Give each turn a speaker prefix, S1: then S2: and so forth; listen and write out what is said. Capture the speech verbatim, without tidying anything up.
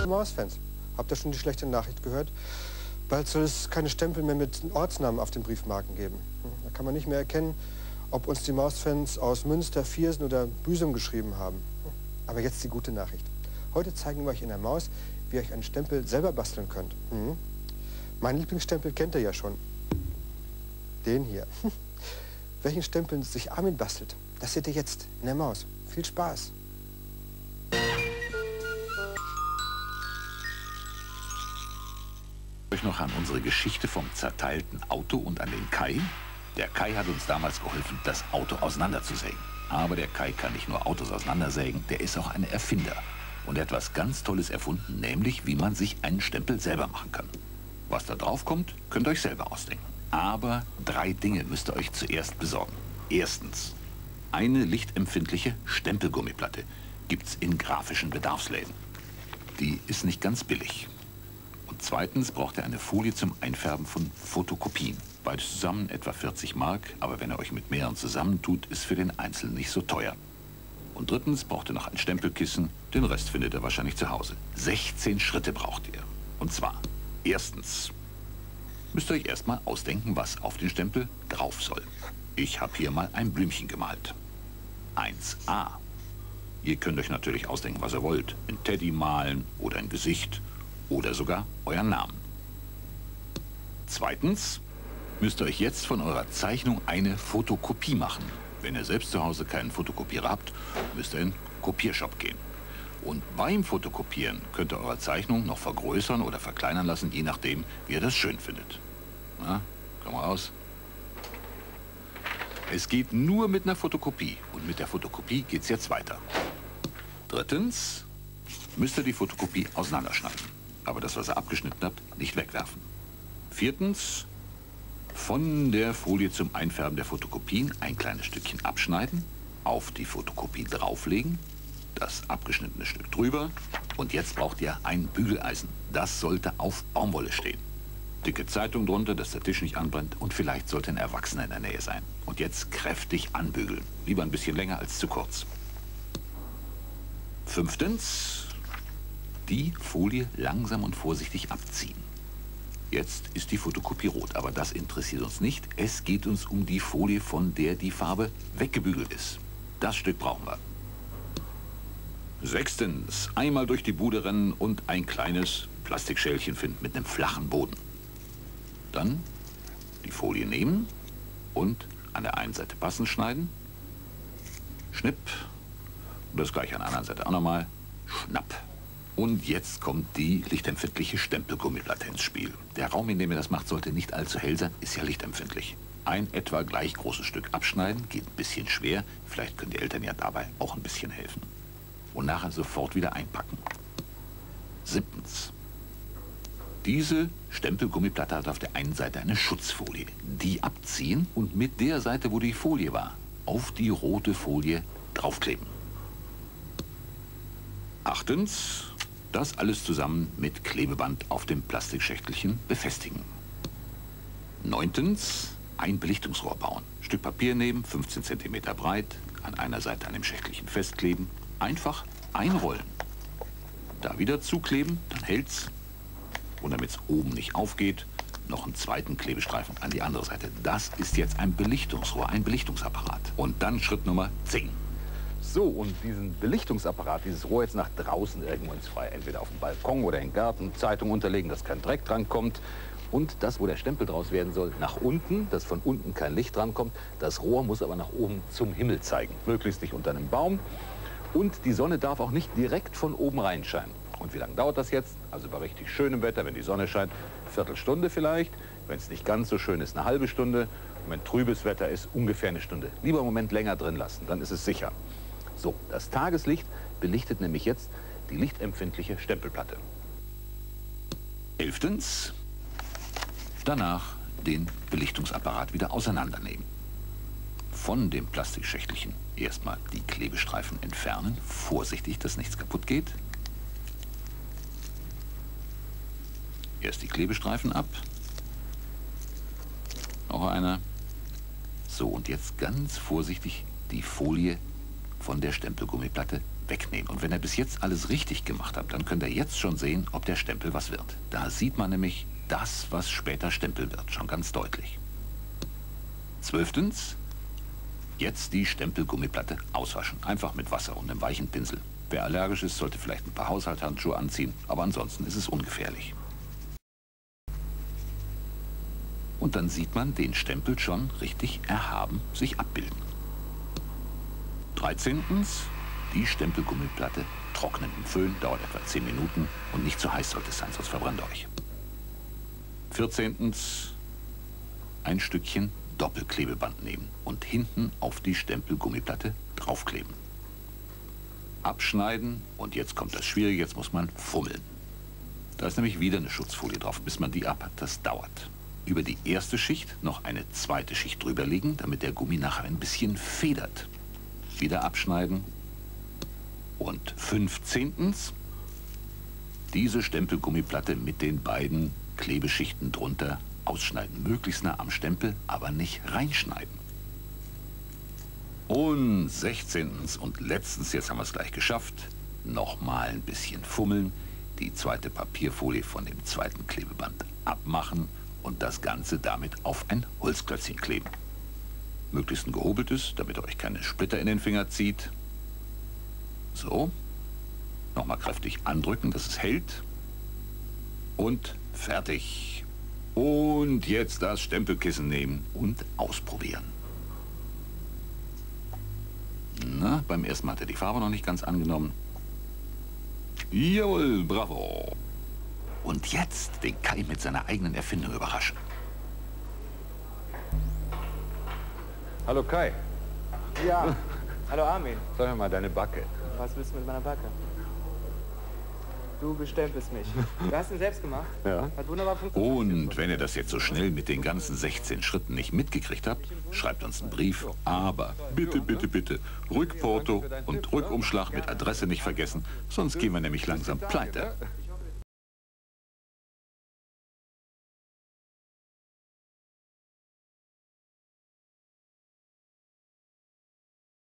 S1: Mausfans, habt ihr schon die schlechte Nachricht gehört? Bald soll es keine Stempel mehr mit Ortsnamen auf den Briefmarken geben. Da kann man nicht mehr erkennen, ob uns die Mausfans aus Münster, Viersen oder Büsum geschrieben haben. Aber jetzt die gute Nachricht. Heute zeigen wir euch in der Maus, wie ihr euch einen Stempel selber basteln könnt. Mhm. Meinen Lieblingsstempel kennt ihr ja schon. Den hier. Welchen Stempel sich Armin bastelt, das seht ihr jetzt in der Maus. Viel Spaß!
S2: Euch noch an unsere Geschichte vom zerteilten Auto und an den Kai? Der Kai hat uns damals geholfen, das Auto auseinanderzusägen. Aber der Kai kann nicht nur Autos auseinandersägen, der ist auch ein Erfinder. Und er hat etwas ganz Tolles erfunden, nämlich wie man sich einen Stempel selber machen kann. Was da drauf kommt, könnt ihr euch selber ausdenken. Aber drei Dinge müsst ihr euch zuerst besorgen. Erstens, eine lichtempfindliche Stempelgummiplatte gibt's in grafischen Bedarfsläden. Die ist nicht ganz billig. Und zweitens braucht ihr eine Folie zum Einfärben von Fotokopien. Beides zusammen etwa vierzig Mark, aber wenn ihr euch mit mehreren zusammentut, ist für den Einzelnen nicht so teuer. Und drittens braucht ihr noch ein Stempelkissen, den Rest findet ihr wahrscheinlich zu Hause. sechzehn Schritte braucht ihr. Und zwar, erstens, müsst ihr euch erstmal ausdenken, was auf den Stempel drauf soll. Ich habe hier mal ein Blümchen gemalt. eins a. Ihr könnt euch natürlich ausdenken, was ihr wollt. Ein Teddy malen oder ein Gesicht oder sogar euren Namen. Zweitens müsst ihr euch jetzt von eurer Zeichnung eine Fotokopie machen. Wenn ihr selbst zu Hause keinen Fotokopierer habt, müsst ihr in den Kopiershop gehen. Und beim Fotokopieren könnt ihr eure Zeichnung noch vergrößern oder verkleinern lassen, je nachdem, wie ihr das schön findet. Na, komm mal raus. Es geht nur mit einer Fotokopie. Und mit der Fotokopie geht es jetzt weiter. Drittens müsst ihr die Fotokopie auseinanderschneiden. Aber das, was ihr abgeschnitten habt, nicht wegwerfen. Viertens, von der Folie zum Einfärben der Fotokopien ein kleines Stückchen abschneiden, auf die Fotokopie drauflegen, das abgeschnittene Stück drüber und jetzt braucht ihr ein Bügeleisen. Das sollte auf Baumwolle stehen. Dicke Zeitung drunter, dass der Tisch nicht anbrennt und vielleicht sollte ein Erwachsener in der Nähe sein. Und jetzt kräftig anbügeln. Lieber ein bisschen länger als zu kurz. Fünftens, die Folie langsam und vorsichtig abziehen. Jetzt ist die Fotokopie rot, aber das interessiert uns nicht. Es geht uns um die Folie, von der die Farbe weggebügelt ist. Das Stück brauchen wir. Sechstens, einmal durch die Bude rennen und ein kleines Plastikschälchen finden mit einem flachen Boden. Dann die Folie nehmen und an der einen Seite passend schneiden. Schnipp. Und das gleiche an der anderen Seite auch nochmal. Schnapp. Und jetzt kommt die lichtempfindliche Stempelgummiplatte ins Spiel. Der Raum, in dem ihr das macht, sollte nicht allzu hell sein, ist ja lichtempfindlich. Ein etwa gleich großes Stück abschneiden, geht ein bisschen schwer. Vielleicht können die Eltern ja dabei auch ein bisschen helfen. Und nachher sofort wieder einpacken. Siebtens. Diese Stempelgummiplatte hat auf der einen Seite eine Schutzfolie. Die abziehen und mit der Seite, wo die Folie war, auf die rote Folie draufkleben. Achtens. Das alles zusammen mit Klebeband auf dem Plastikschächtelchen befestigen. Neuntens. Ein Belichtungsrohr bauen. Stück Papier nehmen, fünfzehn Zentimeter breit, an einer Seite an dem Schächtelchen festkleben. Einfach einrollen. Da wieder zukleben, dann hält's. Und damit es oben nicht aufgeht, noch einen zweiten Klebestreifen an die andere Seite. Das ist jetzt ein Belichtungsrohr, ein Belichtungsapparat. Und dann Schritt Nummer zehn.
S3: So, und diesen Belichtungsapparat, dieses Rohr jetzt nach draußen irgendwo ins Freie, entweder auf dem Balkon oder im Garten, Zeitung unterlegen, dass kein Dreck dran kommt. Und das, wo der Stempel draus werden soll, nach unten, dass von unten kein Licht dran kommt. Das Rohr muss aber nach oben zum Himmel zeigen, möglichst nicht unter einem Baum. Und die Sonne darf auch nicht direkt von oben reinscheinen. Und wie lange dauert das jetzt? Also bei richtig schönem Wetter, wenn die Sonne scheint, eine Viertelstunde vielleicht. Wenn es nicht ganz so schön ist, eine halbe Stunde. Und wenn trübes Wetter ist, ungefähr eine Stunde. Lieber einen Moment länger drin lassen, dann ist es sicher. So, das Tageslicht belichtet nämlich jetzt die lichtempfindliche Stempelplatte.
S2: Elftens. Danach den Belichtungsapparat wieder auseinandernehmen. Von dem Plastikschächtelchen erstmal die Klebestreifen entfernen. Vorsichtig, dass nichts kaputt geht. Erst die Klebestreifen ab. Noch einer. So, und jetzt ganz vorsichtig die Folie von der Stempelgummiplatte wegnehmen. Und wenn ihr bis jetzt alles richtig gemacht habt, dann könnt ihr jetzt schon sehen, ob der Stempel was wird. Da sieht man nämlich das, was später Stempel wird, schon ganz deutlich. Zwölftens, jetzt die Stempelgummiplatte auswaschen. Einfach mit Wasser und einem weichen Pinsel. Wer allergisch ist, sollte vielleicht ein paar Haushaltshandschuhe anziehen, aber ansonsten ist es ungefährlich. Und dann sieht man den Stempel schon richtig erhaben sich abbilden. dreizehntens, die Stempelgummiplatte trocknen im Föhn, dauert etwa zehn Minuten und nicht zu heiß sollte es sein, sonst verbrennt euch. vierzehntens, ein Stückchen Doppelklebeband nehmen und hinten auf die Stempelgummiplatte draufkleben. Abschneiden und jetzt kommt das Schwierige, jetzt muss man fummeln. Da ist nämlich wieder eine Schutzfolie drauf, bis man die ab hat, das dauert. Über die erste Schicht noch eine zweite Schicht drüber legen, damit der Gummi nachher ein bisschen federt. Wieder abschneiden. Und fünfzehntens, diese Stempelgummiplatte mit den beiden Klebeschichten drunter ausschneiden. Möglichst nah am Stempel, aber nicht reinschneiden. Und sechzehntens und letztens, jetzt haben wir es gleich geschafft, nochmal ein bisschen fummeln, die zweite Papierfolie von dem zweiten Klebeband abmachen und das Ganze damit auf ein Holzklötzchen kleben. Möglichst ein gehobeltes, damit ihr euch keine Splitter in den Finger zieht. So. Nochmal kräftig andrücken, dass es hält. Und fertig. Und jetzt das Stempelkissen nehmen und ausprobieren. Na, beim ersten Mal hat er die Farbe noch nicht ganz angenommen. Jawohl, bravo. Und jetzt den Kai mit seiner eigenen Erfindung überraschen.
S3: Hallo Kai.
S4: Ja, hallo Armin.
S3: Sag mir mal deine Backe.
S4: Was willst du mit meiner Backe? Du bestempelst mich. Du hast ihn selbst gemacht?
S3: Ja.
S4: Hat wunderbar funktioniert.
S2: Und wenn ihr das jetzt so schnell mit den ganzen sechzehn Schritten nicht mitgekriegt habt, schreibt uns einen Brief. Aber bitte, bitte, bitte, Rückporto und Rückumschlag mit Adresse nicht vergessen, sonst gehen wir nämlich langsam pleite.